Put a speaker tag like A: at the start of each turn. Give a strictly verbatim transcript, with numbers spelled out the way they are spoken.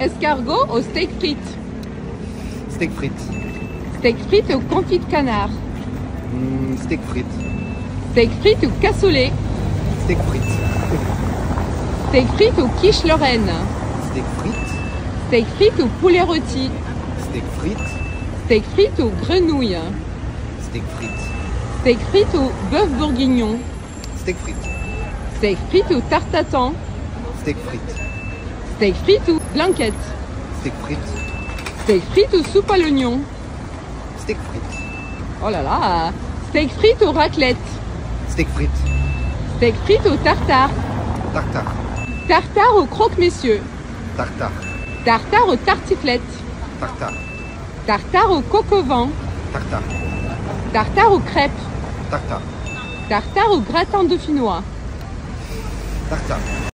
A: Escargot au steak frites.
B: Steak frites.
A: Steak frites au confit de canard.
B: Mmh, steak frites.
A: Steak frites au cassoulet.
B: Steak frites.
A: Steak frites au quiche Lorraine.
B: Steak frites.
A: Steak frites au poulet rôti.
B: Steak frites.
A: Steak frites aux grenouilles.
B: Steak frites.
A: Steak frites au bœuf bourguignon.
B: Steak frites.
A: Steak frites au tarte à tatin.
B: Steak frites.
A: Steak frites aux blanquettes.
B: Steak frites.
A: Steak frites aux soupes à l'oignon.
B: Steak frites.
A: Oh là là. Steak frites aux raclettes.
B: Steak frites.
A: Steak frites au tartare.
B: Tartare.
A: Tartare au croque-messieurs.
B: Tartare.
A: Tartare aux tartiflettes.
B: Tartare.
A: Tartare au coq au vent.
B: Tartare.
A: Tartare aux crêpes.
B: Tartare.
A: Tartare au gratin dauphinois.
B: Tartare.